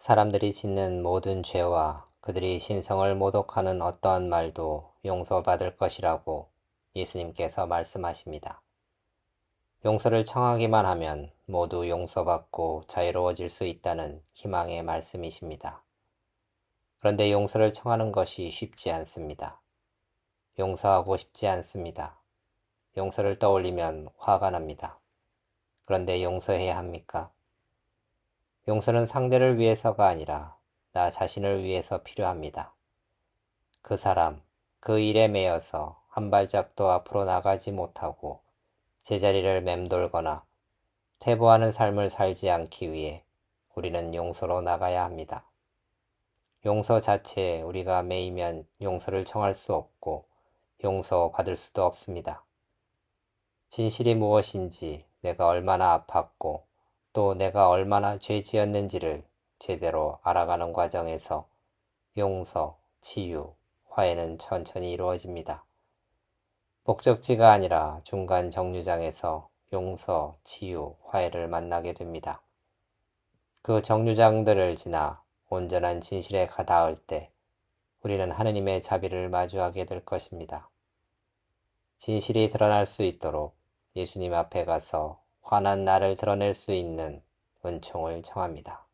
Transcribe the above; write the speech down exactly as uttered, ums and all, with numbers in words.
사람들이 짓는 모든 죄와 그들이 신성을 모독하는 어떠한 말도 용서받을 것이라고 예수님께서 말씀하십니다. 용서를 청하기만 하면 모두 용서받고 자유로워질 수 있다는 희망의 말씀이십니다. 그런데 용서를 청하는 것이 쉽지 않습니다. 용서하고 싶지 않습니다. 용서를 떠올리면 화가 납니다. 그런데 용서해야 합니까? 용서는 상대를 위해서가 아니라 나 자신을 위해서 필요합니다. 그 사람, 그 일에 매여서 한 발짝도 앞으로 나가지 못하고 제자리를 맴돌거나 퇴보하는 삶을 살지 않기 위해 우리는 용서로 나가야 합니다. 용서 자체에 우리가 매이면 용서를 청할 수 없고 용서받을 수도 없습니다. 진실이 무엇인지, 내가 얼마나 아팠고 또 내가 얼마나 죄 지었는지를 제대로 알아가는 과정에서 용서, 치유, 화해는 천천히 이루어집니다. 목적지가 아니라 중간 정류장에서 용서, 치유, 화해를 만나게 됩니다. 그 정류장들을 지나 온전한 진실에 가닿을 때 우리는 하느님의 자비를 마주하게 될 것입니다. 진실이 드러날 수 있도록 예수님 앞에 가서 화난 나를 드러낼 수 있는 은총을 청합니다.